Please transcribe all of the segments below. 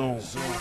Zoom.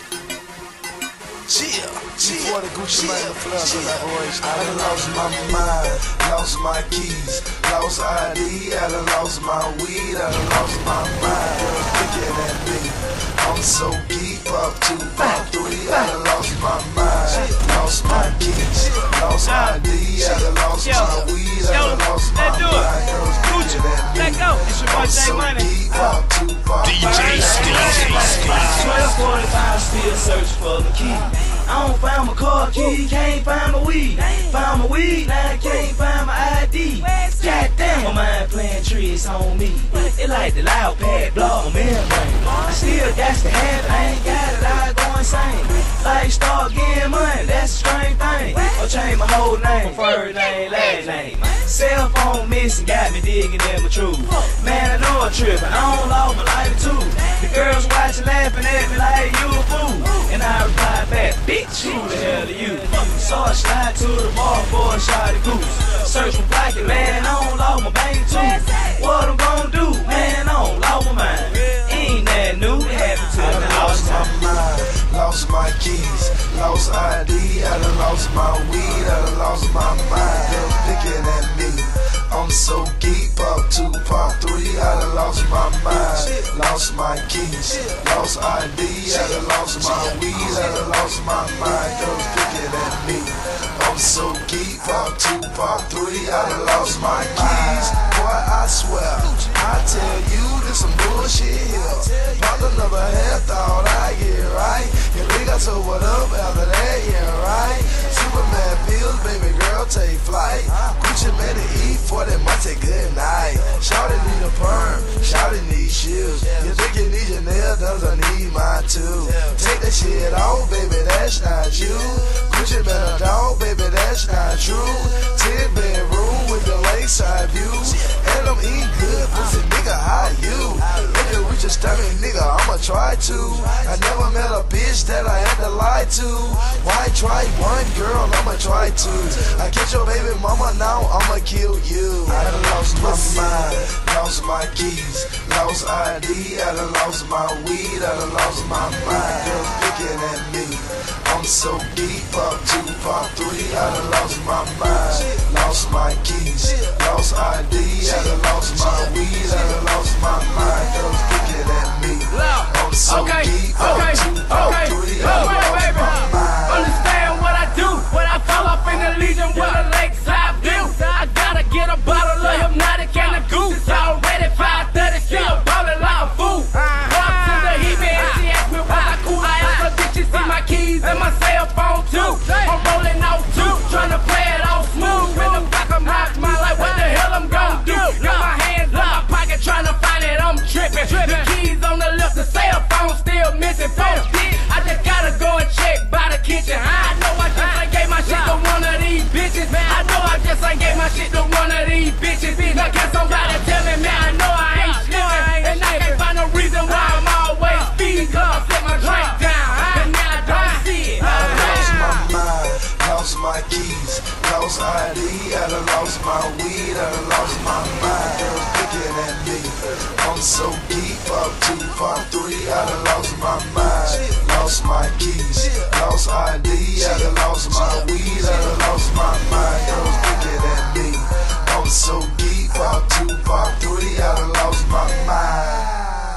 Chill, before the Gucci Mane Plus collaboration, I done lost my mind, lost my keys, lost ID, I done lost my weed, I done lost my mind. Looking at me, I'm so geek, up 2, up 3, I done lost my mind, lost my keys, lost ID, I done lost my weed, I done lost my mind. Girls looking at me, I'm so geek, up 2, up 3, DJ Stmarysboy. 12:45, still searching for the key. I don't find my car key, can't find my weed. Found my weed, now I can't find my ID. Goddamn, my mind playing tricks on me. It like the loud pad, blow my membrane. I still got to have it, I ain't got it, I go insane. Like start getting money, that's a strange thing. I'll change my whole name, first name, last name. Cell phone missing, got me digging in my truth. Man, I know I'm tripping, I don't love my life too. The girls watching, laughing at me like you a fool. And I reply back, bitch, who the hell are you? So I slide to the bar for a shot of goose. Search my pocket, man, I don't love my bank too. What I'm gonna do, man, I don't love my mind. Ain't that new, it happened to me all the time. Lost my keys, lost ID, I done lost my weed, I done lost my mind. Girls picking at me, I'm so geek, pop 2, pop 3, I done lost my mind. Lost my keys, lost ID, I done lost my weed, I done lost my mind. Girls picking at me, I'm so geek, pop 2, pop 3, I done lost my keys. Boy, I swear, I tell you this some bullshit here. Pop another half, thought I get right. You think I told what up after that, yeah, right? Superman pills, baby girl, take flight. Gucci Mane to eat for that month, say good night. Shawty need a perm, shawty need shoes. You think you need your nail, doesn't need mine too. Take that shit off, baby, that's not you. Gucci Mane a dog, baby, that's not true. 10 bedroom with the lakeside view. And I'm eating good pussy, nigga, how you? If you reach your stomach, nigga, I'ma try to. I never met a bitch that I had to lie to. Why try one girl, I'ma try two. I get your baby mama, now I'ma kill you. I done lost my mind, lost my keys, lost ID, I done lost my weed, I done lost my mind. Girls picking at me, I'm so deep, pop 2, pop 3, I done lost my mind. Lost my keys, lost ID, I done lost my weed, I done lost my mind. Girls picking at me, I'm so deep, pop 2, pop 3, I done lost my mind. Understand what I do when I fall up in the Legion with a lakeside view. I gotta get a bottle of hypnotic and a goose. It's already 5:30, still ballin' like a fool. Walk to the heat, man, she asked me was I cool. I asked her, did she see my keys and my cell phone too? I'm rolling out too, tryna play it all smooth. In the back of my mind, like what the hell I'm gonna do? Got my hands in my pocket, tryna find it, I'm tripping. The keys on the left, the cell phone still missing. I just gotta go and check by the kitchen. I know I just ain't gave my shit to one of these bitches. I know I just ain't gave my shit to one of these bitches. Now can somebody tell me, man, I know I ain't slipping. And I can't find no reason why I'm always speeding. Cause I set my drink down, and now I don't see it. I lost my mind, lost my keys, lost ID, I done lost my weed, I done lost my mind. Girls picking at me, I'm so deep, pop 2, pop 3, I done lost my mind. Lost my keys, lost ID, I done lost my weed, I done lost my mind. Girls picking at me, I'm so deep, pop 2, pop 3, I done lost my mind.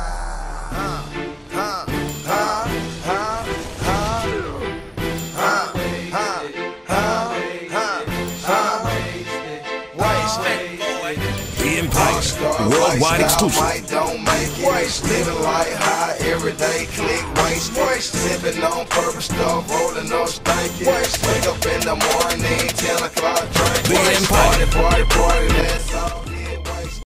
Worldwide exclusive. Don't make it. Living like high, everyday click, waste. Sipping on purple stuff, rolling up stanky. Wake up in the morning, 10 o'clock, drink. The Empire. Party, let's all.